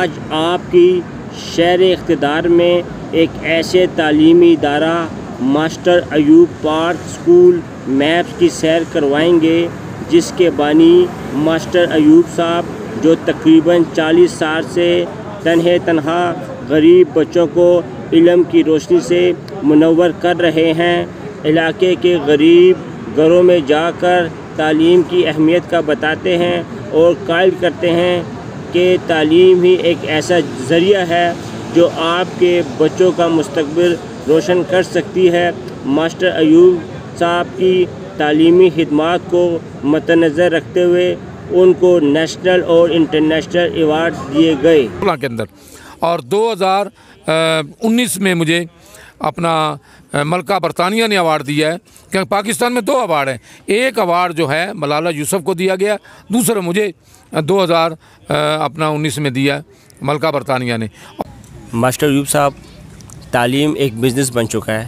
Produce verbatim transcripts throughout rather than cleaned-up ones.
आज आपकी शहर इक़्तिदार में एक ऐसे तालीमी इदारा master Ayub park school maps की सैर करवाएंगे जिसके बानी मास्टर अयूब साहब, जो तकरीबन चालीस साल से तन्हे तनहा गरीब बच्चों को इल्म की रोशनी से मुनव्वर कर रहे हैं। इलाके के गरीब घरों में जाकर तालीम की अहमियत का बताते हैं और कायल करते हैं कि तालीम ही एक ऐसा ज़रिया है जो आपके बच्चों का मुस्तकबिल रोशन कर सकती है। मास्टर अयूब साहब की तालीमी खिदमात को मद्देनज़र रखते हुए उनको नेशनल और इंटरनेशनल अवार्ड दिए गए के अंदर। और दो हज़ार उन्नीस में मुझे अपना मलका बरतानिया ने अवार्ड दिया है, क्योंकि पाकिस्तान में दो अवार्ड हैं। एक अवार्ड जो है मलाला यूसुफ को दिया गया, दूसरा मुझे दो हज़ार अपना उन्नीस में दिया मलका बरतानिया ने। मास्टर अयूब साहब, तालीम एक बिज़नेस बन चुका है।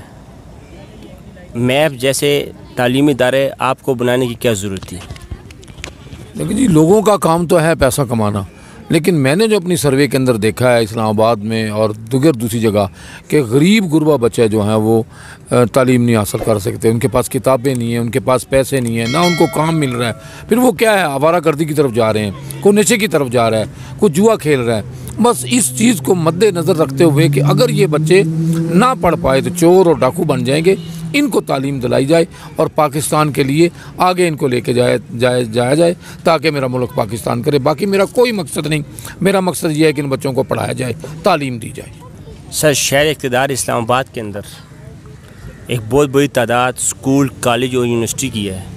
मैप जैसे तालीमी इदारे आपको बनाने की क्या ज़रूरत थी? देखिए जी, लोगों का काम तो है पैसा कमाना, लेकिन मैंने जो अपनी सर्वे के अंदर देखा है इस्लामाबाद में और दूसर दूसरी जगह कि गरीब गुरबा बच्चे जो हैं वो तालीम नहीं हासिल कर सकते, उनके पास किताबें नहीं हैं, उनके पास पैसे नहीं हैं, ना उनको काम मिल रहा है। फिर वो क्या है, आवारागर्दी की तरफ जा रहे हैं, कोई नशे की तरफ जा रहा है, कोई जुआ खेल रहा है। बस इस चीज़ को मद्देनज़र रखते हुए कि अगर ये बच्चे ना पढ़ पाए तो चोर और डाकू बन जाएंगे, इनको तालीम दिलाई जाए और पाकिस्तान के लिए आगे इनको लेके जाए जाए जाया जाए ताकि मेरा मुल्क पाकिस्तान करे। बाकी मेरा कोई मकसद नहीं, मेरा मकसद ये है कि इन बच्चों को पढ़ाया जाए, तालीम दी जाए। सर, शहर इक़्तिदार इस्लामाबाद के अंदर एक बहुत बड़ी तादाद स्कूल, कॉलेज और यूनिवर्सिटी की है,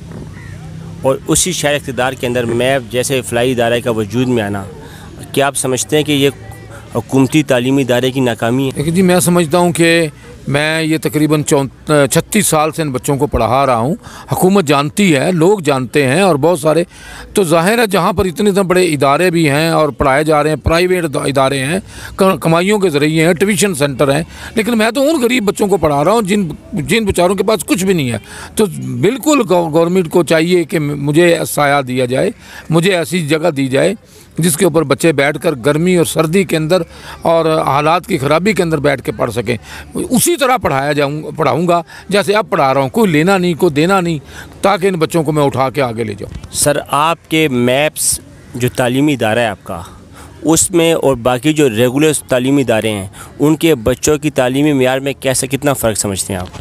और उसी शहर इक़्तिदार के अंदर मैप जैसे फलाई इदारे का वजूद में आना, क्या आप समझते हैं कि ये हुकूमती तालीमी इदारे की नाकामी है? देखिए जी, मैं समझता हूँ कि मैं ये तकरीबन चौ छत्तीस साल से इन बच्चों को पढ़ा रहा हूँ। हुकूमत जानती है, लोग जानते हैं, और बहुत सारे तो ज़ाहिर है जहाँ पर इतने इतने बड़े इदारे भी हैं और पढ़ाए जा रहे हैं, प्राइवेट इदारे हैं, कमाइयों के ज़रिए हैं, ट्यूशन सेंटर हैं, लेकिन मैं तो उन गरीब बच्चों को पढ़ा रहा हूँ जिन जिन बेचारों के पास कुछ भी नहीं है। तो बिल्कुल गवर्नमेंट को चाहिए कि मुझे साया दिया जाए, मुझे ऐसी जगह दी जाए जिसके ऊपर बच्चे बैठकर गर्मी और सर्दी के अंदर और हालात की ख़राबी के अंदर बैठ के पढ़ सकें। उसी तरह पढ़ाया जाऊँ पढ़ाऊँगा जैसे अब पढ़ा रहा हूँ, कोई लेना नहीं, कोई देना नहीं, ताकि इन बच्चों को मैं उठा के आगे ले जाऊँ। सर, आपके मैप्स जो तालीमी इदारा है आपका, उसमें और बाकी जो रेगुलर तालीमी इदारे हैं उनके बच्चों की तालीमी मेयार में कैसे कितना फ़र्क समझते हैं आप?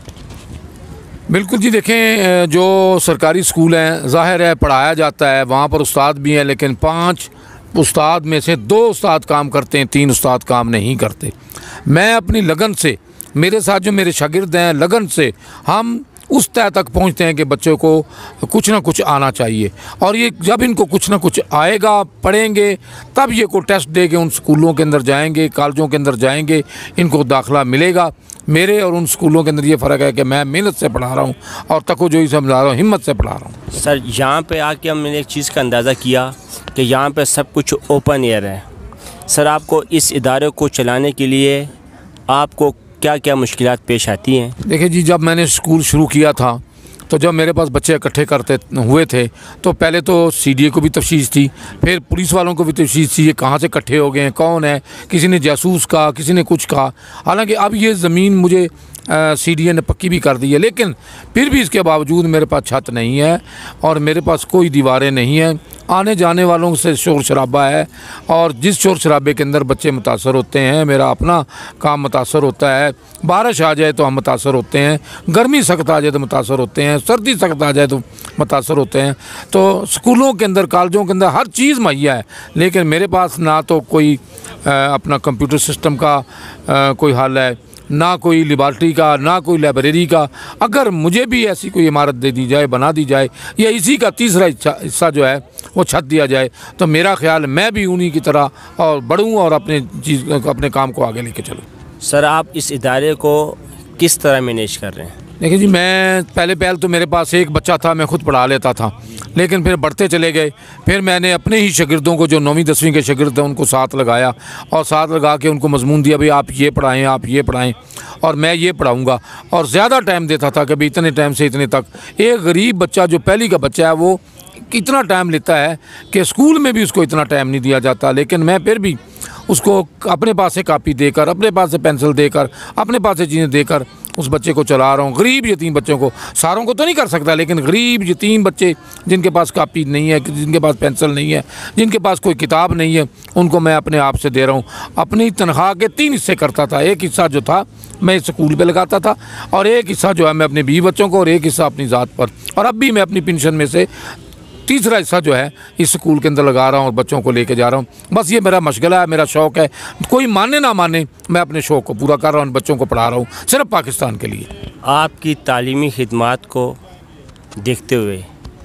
बिल्कुल जी, देखें जो सरकारी स्कूल हैं ज़ाहिर है पढ़ाया जाता है, वहाँ पर उस्ताद भी हैं, लेकिन पाँच उस्ताद में से दो उस्ताद काम करते हैं, तीन उस्ताद काम नहीं करते। मैं अपनी लगन से, मेरे साथ जो मेरे शागिर्द हैं, लगन से हम उस तय तक पहुंचते हैं कि बच्चों को कुछ ना कुछ आना चाहिए, और ये जब इनको कुछ ना कुछ आएगा, पढ़ेंगे, तब ये को टेस्ट दे के उन स्कूलों के अंदर जाएंगे, कॉलेजों के अंदर जाएंगे, इनको दाखिला मिलेगा। मेरे और उन स्कूलों के अंदर ये फ़र्क है कि मैं मेहनत से पढ़ा रहा हूँ और तकोजोई से समझा रहा हूँ, हिम्मत से पढ़ा रहा हूँ। सर, यहाँ पे आके हमने एक चीज़ का अंदाज़ा किया कि यहाँ पे सब कुछ ओपन एयर है। सर, आपको इस इदारे को चलाने के लिए आपको क्या क्या मुश्किलात पेश आती हैं? देखिए जी, जब मैंने स्कूल शुरू किया था तो जब मेरे पास बच्चे इकट्ठे करते हुए थे तो पहले तो सी डी ए को भी तफ्तीश थी, फिर पुलिस वालों को भी तफ्तीश थी, ये कहाँ से इकट्ठे हो गए हैं, कौन है, किसी ने जासूस कहा, किसी ने कुछ कहा। हालांकि अब ये ज़मीन मुझे सी डी ए ने पक्की भी कर दी है, लेकिन फिर भी इसके बावजूद मेरे पास छत नहीं है और मेरे पास कोई दीवारें नहीं हैं। आने जाने वालों से शोर शराबा है, और जिस शोर शराबे के अंदर बच्चे मुतासर होते हैं, मेरा अपना काम मुतासर होता है। बारिश आ जाए तो हम मुतासर होते हैं, गर्मी सख्त आ जाए तो मुतासर होते हैं, सर्दी सख्त आ जाए तो मुतासर होते हैं। तो स्कूलों के अंदर, कॉलेजों के अंदर हर चीज़ मुहैया है, लेकिन मेरे पास ना तो कोई आ, अपना कंप्यूटर सिस्टम का आ, कोई हल है, ना कोई लेबॉर्ट्री का, ना कोई लाइब्रेरी का। अगर मुझे भी ऐसी कोई इमारत दे दी जाए, बना दी जाए, या इसी का तीसरा हिस्सा जो है वो छत दिया जाए, तो मेरा ख्याल मैं भी उन्हीं की तरह और बढ़ूँ और अपने चीज़ अपने काम को आगे लेके चलूँ। सर, आप इस इदारे को किस तरह मैनेज कर रहे हैं? देखिए जी, मैं पहले पहल तो मेरे पास एक बच्चा था, मैं खुद पढ़ा लेता था, लेकिन फिर बढ़ते चले गए। फिर मैंने अपने ही शागिर्दों को, जो नौवीं दसवीं के शागिर्द हैं, उनको साथ लगाया और साथ लगा के उनको मजमून दिया, भाई आप ये पढ़ाएं, आप ये पढ़ाएं और मैं ये पढ़ाऊँगा। और ज़्यादा टाइम देता था, कभी इतने टाइम से इतने तक। एक गरीब बच्चा जो पहली का बच्चा है वो कितना टाइम लेता है कि स्कूल में भी उसको इतना टाइम नहीं दिया जाता, लेकिन मैं फिर भी उसको अपने पास से कापी देकर, अपने पास से पेंसिल देकर, अपने पास से चीज़ें देकर उस बच्चे को चला रहा हूँ। गरीब यतीम बच्चों को, सारों को तो नहीं कर सकता, लेकिन गरीब यतीम बच्चे जिनके पास कापी नहीं है, जिनके पास पेंसिल नहीं है, जिनके पास कोई किताब नहीं है, उनको मैं अपने आप से दे रहा हूँ। अपनी तनख्वाह के तीन हिस्से करता था। एक हिस्सा जो था मैं इस स्कूल पे लगाता था, और एक हिस्सा जो है मैं अपने बीवी बच्चों को, और एक हिस्सा अपनी ज़ात पर, और अब भी मैं अपनी पेंशन में से तीसरा हिस्सा जो है इस स्कूल के अंदर लगा रहा हूँ और बच्चों को लेके जा रहा हूँ। बस ये मेरा मशगला है, मेरा शौक़ है। कोई माने ना माने, मैं अपने शौक़ को पूरा कर रहा हूँ, बच्चों को पढ़ा रहा हूँ सिर्फ पाकिस्तान के लिए। आपकी तालीमी खिदमात को देखते हुए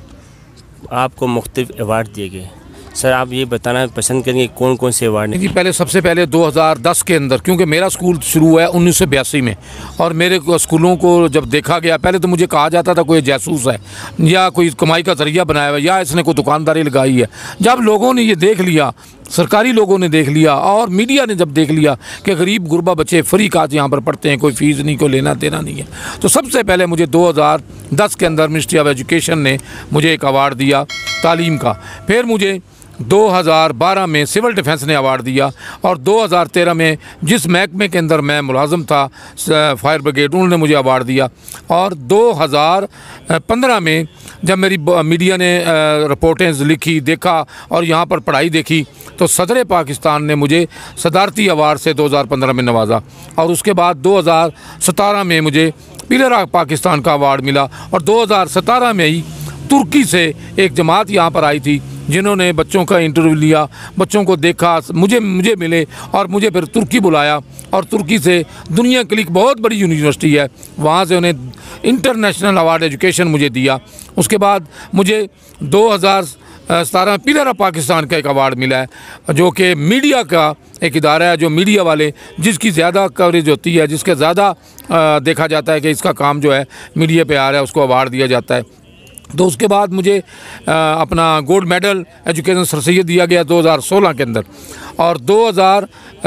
आपको मुख्तलिफ अवार्ड दिए गए। सर, आप ये बताना पसंद करेंगे कौन कौन से अवार्ड? जी, पहले सबसे पहले दो हज़ार दस के अंदर, क्योंकि मेरा स्कूल शुरू हुआ है उन्नीस सौ बयासी में, और मेरे स्कूलों को जब देखा गया, पहले तो मुझे कहा जाता था कोई जासूस है या कोई कमाई का जरिया बनाया हुआ या इसने कोई दुकानदारी लगाई है। जब लोगों ने ये देख लिया, सरकारी लोगों ने देख लिया और मीडिया ने जब देख लिया कि गरीब गुरबा बच्चे फ्री काज यहाँ पर पढ़ते हैं, कोई फ़ीस नहीं, कोई लेना देना नहीं है, तो सबसे पहले मुझे दो हज़ार दस के अंदर मिनिस्ट्री ऑफ एजुकेशन ने मुझे एक अवार्ड दिया तालीम का। फिर मुझे दो हज़ार बारह में सिविल डिफेंस ने अवार्ड दिया, और दो हज़ार तेरह में जिस महकमे के अंदर मैं मुलाजिम था, फायर ब्रिगेड, उन्होंने मुझे अवार्ड दिया। और दो हज़ार पंद्रह में जब मेरी मीडिया ने रिपोर्टें लिखी, देखा और यहाँ पर पढ़ाई देखी, तो सदर पाकिस्तान ने मुझे सदारती अवार्ड से दो हज़ार पंद्रह में नवाजा। और उसके बाद दो हज़ार सतारह में मुझे पिलर ऑफ पाकिस्तान का अवार्ड मिला। और दो हज़ार सतारह में ही तुर्की से एक जमात यहाँ पर आई थी, जिन्होंने बच्चों का इंटरव्यू लिया, बच्चों को देखा, मुझे मुझे मिले और मुझे फिर तुर्की बुलाया, और तुर्की से दुनिया की एक बहुत बड़ी यूनिवर्सिटी है, वहाँ से उन्हें इंटरनेशनल अवार्ड एजुकेशन मुझे दिया। उसके बाद मुझे दो हज़ार सतारह पिलर ऑफ पाकिस्तान का एक अवार्ड मिला है, जो कि मीडिया का एक इदारा है, जो मीडिया वाले जिसकी ज़्यादा कवरेज होती है, जिसके ज़्यादा देखा जाता है कि इसका काम जो है मीडिया पे आ रहा है, उसको अवार्ड दिया जाता है। तो उसके बाद मुझे आ, अपना gold medal education sir Syed दिया गया दो हज़ार सोलह के अंदर। और दो हज़ार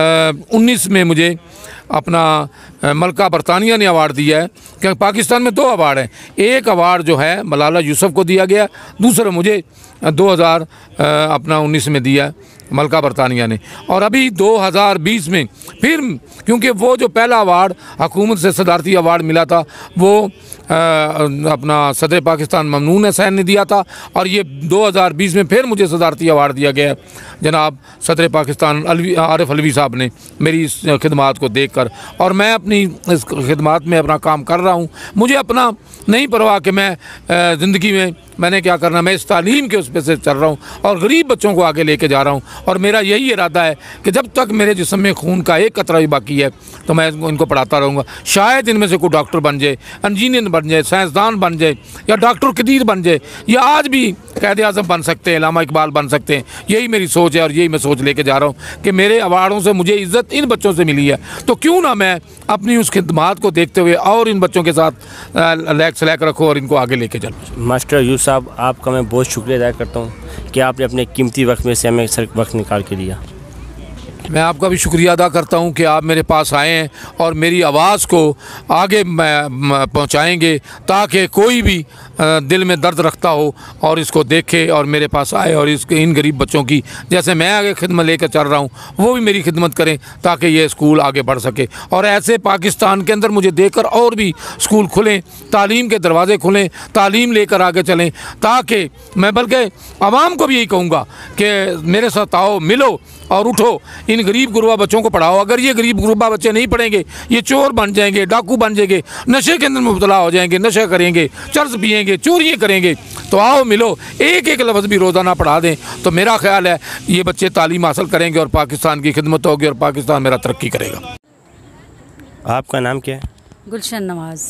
उन्नीस में मुझे अपना मलका बरतानिया ने अवार्ड दिया है, क्योंकि पाकिस्तान में दो अवार्ड हैं। एक अवार्ड जो है मलाला यूसुफ को दिया गया, दूसरा मुझे दो हज़ार अपना उन्नीस में दिया मलका बरतानिया ने। और अभी दो हज़ार बीस में फिर, क्योंकि वो जो पहला अवार्ड हुकूमत से सदारती अवार्ड मिला था, वो आ, अपना सदर पाकिस्तान ममनून हुसैन ने दिया था, और ये दो हज़ार बीस में फिर मुझे सदारती अवार्ड दिया गया है जनाब सदर पाकिस्तान अलवी आरिफ अलवी साहब ने, मेरी इस खिदमात को देखकर। और मैं अपनी इस खिदमात में अपना काम कर रहा हूँ। मुझे अपना नहीं परवाह कि मैं ज़िंदगी में मैंने क्या करना, मैं इस तालीम के उस पे से चल रहा हूँ और गरीब बच्चों को आगे लेके जा रहा हूँ। और मेरा यही इरादा है कि जब तक मेरे जिस्म में खून का एक कतरा भी बाकी है, तो मैं इनको पढ़ाता रहूँगा। शायद इनमें से कोई डॉक्टर बन जाए, इंजीनियर बन जाए, साइंसदान बन जाए, या डॉक्टर कदीर बन जाए, या आज भी क़ायद आज़म बन सकते हैं, अल्लामा इकबाल बन सकते हैं। यही मेरी सोच है और यही मैं सोच लेके जा रहा हूँ कि मेरे अवार्डों से मुझे इज़्ज़त इन बच्चों से मिली है, तो क्यों ना मैं अपनी उस खिदमात को देखते हुए और इन बच्चों के साथ लैक सलैक रखूँ और इनको आगे लेके चलूँ। मास्टर यूसुफ साहब, आपका मैं बहुत शुक्रिया अदा करता हूँ कि आपने अपने कीमती वक्त में से हमें सर वक्त निकाल के दिया। मैं आपका भी शुक्रिया अदा करता हूं कि आप मेरे पास आए हैं और मेरी आवाज़ को आगे पहुंचाएंगे, ताकि कोई भी दिल में दर्द रखता हो और इसको देखे और मेरे पास आए और इसके इन गरीब बच्चों की, जैसे मैं आगे खिदमत लेकर चल रहा हूं, वो भी मेरी खिदमत करें, ताकि ये स्कूल आगे बढ़ सके। और ऐसे पाकिस्तान के अंदर मुझे देकर और भी स्कूल खुलें, तालीम के दरवाज़े खुलें, तालीम लेकर आगे चलें, ताकि मैं बल्कि आवाम को भी यही कहूँगा कि मेरे साथ आओ, मिलो और उठो, इन गरीब गुरबा बच्चों को पढ़ाओ। अगर ये गरीब गुरबा बच्चे नहीं पढ़ेंगे, ये चोर बन जाएंगे, डाकू बन जाएंगे, नशे के अंदर मुब्तला हो जाएंगे, नशा करेंगे, चर्च पिएंगे, चोरियाँ करेंगे। तो आओ मिलो, एक एक लफ्ज़ भी रोज़ाना पढ़ा दें, तो मेरा ख्याल है ये बच्चे तालीम हासिल करेंगे और पाकिस्तान की खिदमत होगी और पाकिस्तान मेरा तरक्की करेगा। आपका नाम क्या है? गुलशन नवाज़।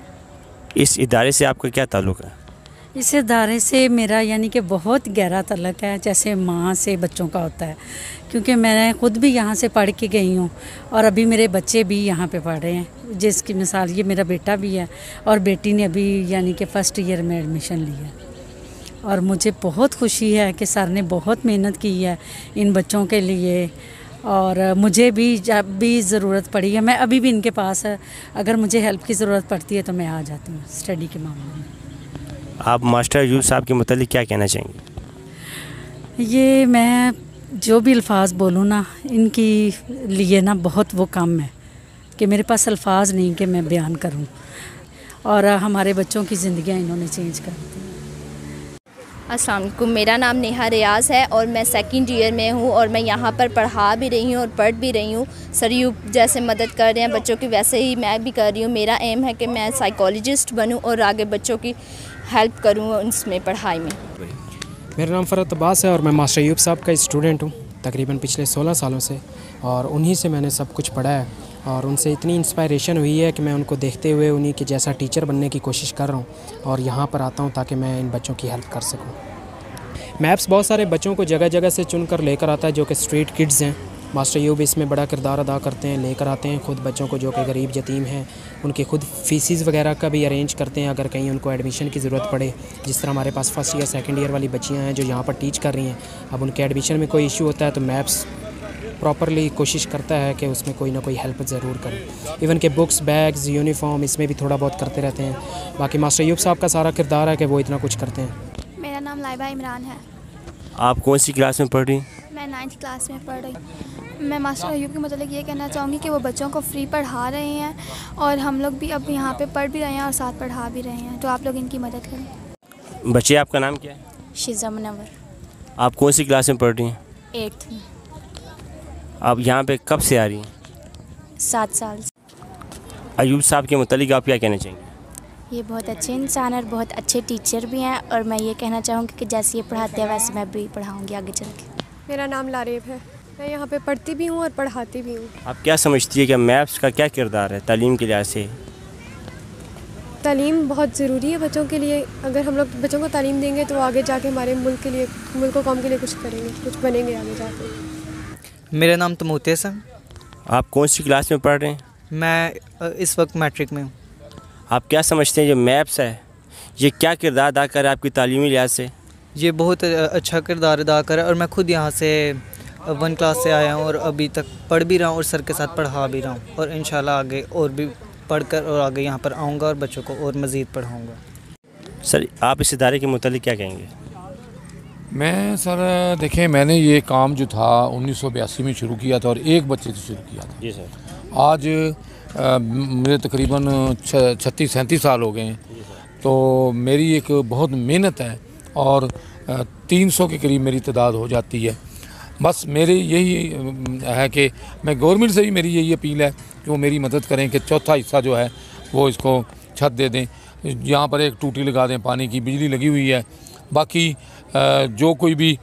इस इदारे से आपका क्या ताल्लुक़ है? इस इदारे से मेरा यानी कि बहुत गहरा तल्लक है, जैसे माँ से बच्चों का होता है, क्योंकि मैं खुद भी यहाँ से पढ़ के गई हूँ और अभी मेरे बच्चे भी यहाँ पे पढ़ रहे हैं। जिसकी मिसाल ये मेरा बेटा भी है और बेटी ने अभी यानी कि फ़र्स्ट ईयर में एडमिशन लिया। और मुझे बहुत खुशी है कि सर ने बहुत मेहनत की है इन बच्चों के लिए, और मुझे भी जब भी ज़रूरत पड़ी है, मैं अभी भी इनके पास है, अगर मुझे हेल्प की ज़रूरत पड़ती है तो मैं आ जाती हूँ स्टडी के मामले में। आप मास्टर यूसुफ साहब के मुतालिक क्या कहना चाहेंगे? ये मैं जो भी अल्फाज बोलूँ ना, इनकी लिए ना बहुत वो कम है कि मेरे पास अल्फाज नहीं कि मैं बयान करूँ। और हमारे बच्चों की ज़िंदगियाँ इन्होंने चेंज कर दी। अस्सलाम वालेकुम, मेरा नाम नेहा रियाज़ है और मैं सेकंड ईयर में हूँ और मैं यहाँ पर पढ़ा भी रही हूँ और पढ़ भी रही हूँ। सर यूब जैसे मदद कर रहे हैं बच्चों की, वैसे ही मैं भी कर रही हूँ। मेरा एम है कि मैं साइकोलॉजिस्ट बनूँ और आगे बच्चों की हेल्प करूँ उसमें, पढ़ाई में। मेरा नाम फ़रत अब्बास है और मैं मास्टर अयूब साहब का स्टूडेंट हूँ तकरीबन पिछले सोलह सालों से, और उन्हीं से मैंने सब कुछ पढ़ा है और उनसे इतनी इंस्पायरेशन हुई है कि मैं उनको देखते हुए उन्हीं के जैसा टीचर बनने की कोशिश कर रहा हूँ और यहाँ पर आता हूँ ताकि मैं इन बच्चों की हेल्प कर सकूँ। मैप्स बहुत सारे बच्चों को जगह जगह से चुन कर लेकर आता है जो कि स्ट्रीट किड्स हैं। मास्टर अयूब इसमें बड़ा किरदार अदा करते हैं, लेकर आते हैं खुद बच्चों को जो कि गरीब यतीम हैं, उनकी खुद फ़ीसिस वगैरह का भी अरेंज करते हैं अगर कहीं उनको एडमिशन की ज़रूरत पड़े। जिस तरह हमारे पास फर्स्ट ईयर सेकंड ईयर वाली बच्चियां हैं जो यहाँ पर टीच कर रही हैं, अब उनके एडमिशन में कोई इशू होता है तो मैप्स प्रॉपरली कोशिश करता है कि उसमें कोई ना कोई हेल्प ज़रूर करें। इवन के बुक्स, बैग्स, यूनिफॉर्म इसमें भी थोड़ा बहुत करते रहते हैं। बाकी मास्टर अयूब साहब का सारा किरदार है कि वो इतना कुछ करते हैं। मेरा नाम लाइबा इमरान है। आप कौन सी क्लास में पढ़ रही हैं? मैं नाइन्थ क्लास में पढ़ रही। मैं मास्टर अयूब के मतलब ये कहना चाहूँगी कि वो बच्चों को फ्री पढ़ा रहे हैं और हम लोग भी अब यहाँ पे पढ़ भी रहे हैं और साथ पढ़ा भी रहे हैं, तो आप लोग इनकी मदद करें। बच्चे, आपका नाम क्या है? शिज़ा मुनव्वर। आप कौन सी क्लास में पढ़ रही हैं? एट्थ में। आप यहाँ पे कब से आ रही हैं? सात साल से। अयूब साहब के मुतालिक आप क्या कहना चाहेंगे? ये बहुत अच्छे इंसान और बहुत अच्छे टीचर भी हैं और मैं ये कहना चाहूँगी कि जैसे ये पढ़ाते हैं वैसे मैं भी पढ़ाऊँगी आगे चल के। मेरा नाम लारेब है, मैं यहाँ पे पढ़ती भी हूँ और पढ़ाती भी हूँ। आप क्या समझती है कि मैप्स का क्या किरदार है तालीम के लिहाज से? तालीम बहुत ज़रूरी है बच्चों के लिए। अगर हम लोग बच्चों को तालीम देंगे तो आगे जाके हमारे मुल्क के लिए, मुल्क और कौम के लिए कुछ करेंगे, कुछ बनेंगे आगे जाके। मेरा नाम तो मोतेस है। आप कौन सी क्लास में पढ़ रहे हैं? मैं इस वक्त मैट्रिक में हूँ। आप क्या समझते हैं जो मैप्स है ये क्या किरदार अदा कर रहा है आपकी तालीमी लिहाज से? ये बहुत अच्छा किरदार अदा कर रहा है और मैं खुद यहाँ से वन क्लास से आया हूँ और अभी तक पढ़ भी रहा हूँ और सर के साथ पढ़ा भी रहा हूँ और इंशाल्लाह आगे और भी पढ़कर और आगे यहाँ पर आऊँगा और बच्चों को और मज़ीद पढ़ाऊँगा। सर, आप इस इदारे के मुतालिक क्या कहेंगे? मैं सर देखें, मैंने ये काम जो था उन्नीस सौ बयासी में शुरू किया था और एक बच्चे से शुरू किया था। जी सर। आज आ, मुझे तकरीबन छत्तीस सैंतीस साल हो गए हैं, तो मेरी एक बहुत मेहनत है और तीन सौ के करीब मेरी तादाद हो जाती है। बस मेरी यही है कि मैं गवर्नमेंट से भी मेरी यही अपील है कि वो मेरी मदद करें कि चौथा हिस्सा जो है वो इसको छत दे दें, यहाँ पर एक टूटी लगा दें, पानी की बिजली लगी हुई है। बाकी जो कोई भी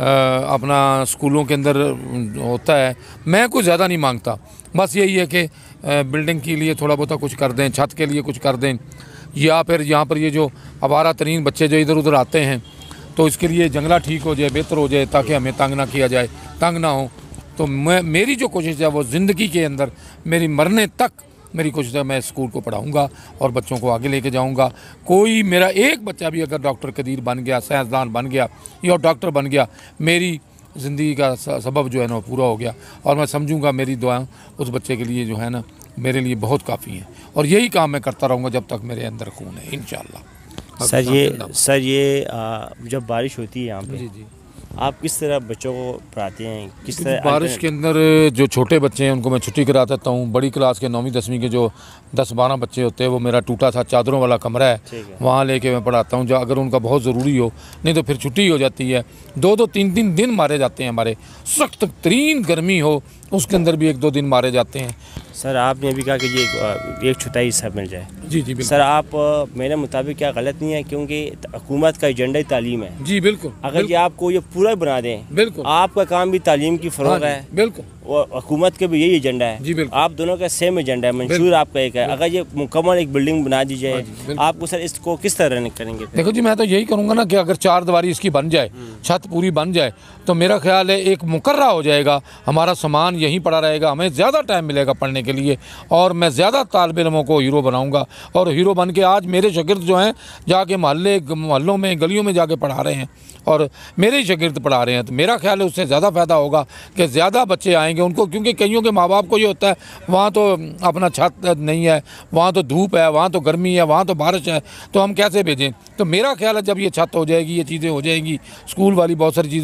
अपना स्कूलों के अंदर होता है, मैं कुछ ज़्यादा नहीं मांगता, बस यही है कि बिल्डिंग के लिए थोड़ा बहुत कुछ कर दें, छत के लिए कुछ कर दें, या फिर यहाँ पर ये जो आवारा तरीन बच्चे जो इधर उधर आते हैं तो इसके लिए जंगला ठीक हो जाए, बेहतर हो जाए, ताकि हमें तंग ना किया जाए, तंग ना हो। तो मैं मेरी जो कोशिश है वो ज़िंदगी के अंदर मेरी मरने तक मेरी कोशिश है, मैं स्कूल को पढ़ाऊँगा और बच्चों को आगे लेके जाऊँगा। कोई मेरा एक बच्चा भी अगर डॉक्टर कदीर बन गया, साइंसदान बन गया या डॉक्टर बन गया, मेरी ज़िंदगी का सबब जो है ना वो पूरा हो गया और मैं समझूंगा मेरी दुआएं उस बच्चे के लिए जो है ना मेरे लिए बहुत काफ़ी हैं और यही काम मैं करता रहूँगा जब तक मेरे अंदर खून है, इंशाल्लाह। सर ये सर ये आ, जब बारिश होती है यहाँ पे, जी जी, आप किस तरह बच्चों को पढ़ाते हैं? किस तरह बारिश के अंदर जो छोटे बच्चे हैं उनको मैं छुट्टी करा देता हूँ। बड़ी क्लास के नौवीं दसवीं के जो दस बारह बच्चे होते हैं, वो मेरा टूटा था चादरों वाला कमरा है, वहाँ लेके मैं पढ़ाता हूँ। जो अगर उनका बहुत ज़रूरी हो, नहीं तो फिर छुट्टी हो जाती है। दो दो तीन तीन दिन मारे जाते हैं, हमारे सख्त तरीन गर्मी हो उसके अंदर भी एक दो दिन मारे जाते हैं। सर, आपने अभी कहा कि ये एक, एक छुटाई हिस्सा मिल जाए। जी जी बिल्कुल। सर, आप मेरे मुताबिक क्या गलत नहीं है, क्योंकि हुकूमत का एजेंडा ही तालीम है। जी बिल्कुल। अगर ये आपको ये पूरा बना दें, बिल्कुल आपका काम भी तालीम की फ़रोग़ है, बिल्कुल, और हुकूमत के भी यही एजेंडा है। जी बिल्कुल। आप दोनों का सेम एजेंडा है, मंशूर आपका एक है। अगर ये मुकम्मल एक बिल्डिंग बना दी जाए, आपको सर इसको किस तरह रन करेंगे? देखो जी, मैं तो यही करूँगा ना कि अगर चार दीवारी इसकी बन जाए, छत पूरी बन जाए, तो मेरा ख्याल है एक मुकर्रा हो जाएगा, हमारा सामान यहीं पड़ा रहेगा, हमें ज़्यादा टाइम मिलेगा पढ़ने के लिए और मैं ज़्यादा तालिब इल्मों को हीरो बनाऊँगा। और हीरो बन के आज मेरे शागिर्द जो हैं जाके मोहल्ले मोहल्लों में गलियों में जाके पढ़ा रहे हैं और मेरे ही शागिर्द पढ़ा रहे हैं, तो मेरा ख्याल है उससे ज़्यादा फ़ायदा होगा कि ज़्यादा बच्चे आएंगे उनको, क्योंकि कईयों के माँ बाप को ये होता है वहाँ तो अपना छत नहीं है, वहाँ तो धूप है, वहाँ तो गर्मी है, वहाँ तो बारिश है, तो हम कैसे भेजें। तो मेरा ख्याल है जब ये छत हो जाएगी, ये चीज़ें हो जाएंगी, स्कूल वाली बहुत सारी चीज़ें होंगी, बहुत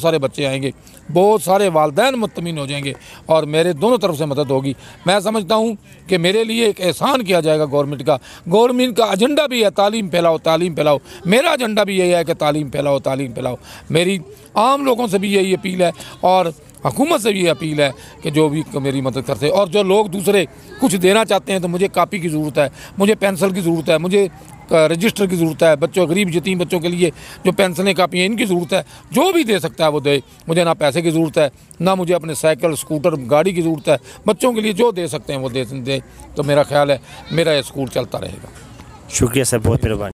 सारे बच्चे आएंगे, बहुत सारे वालिदैन मुतमिन हो जाएंगे और मेरे दोनों तरफ से मदद होगी। मैं समझता हूँ कि मेरे लिए एक एहसान किया जाएगा गवर्नमेंट का। गवर्नमेंट का एजेंडा भी है तालीम फैलाओ, तालीम फैलाओ। मेरा एजेंडा भी यही है कि तालीम फैलाओ, तालीम फैलाओ। मेरी आम लोगों से भी यही अपील है और हुकूमत से भी ये अपील है कि जो भी मेरी मदद करते हैं। और जो लोग दूसरे कुछ देना चाहते हैं तो मुझे कापी की ज़रूरत है, मुझे पेंसिल की ज़रूरत है, मुझे रजिस्टर की ज़रूरत है, बच्चों गरीब यतीम बच्चों के लिए जो पेंसिलें कापियाँ इनकी ज़रूरत है। जो भी दे सकता है वो दे। मुझे ना पैसे की ज़रूरत है, ना मुझे अपने साइकिल स्कूटर गाड़ी की ज़रूरत है। बच्चों के लिए जो दे सकते हैं वो दे दे तो मेरा ख्याल है मेरा ये स्कूल चलता रहेगा। शुक्रिया सर, बहुत मेहरबानी।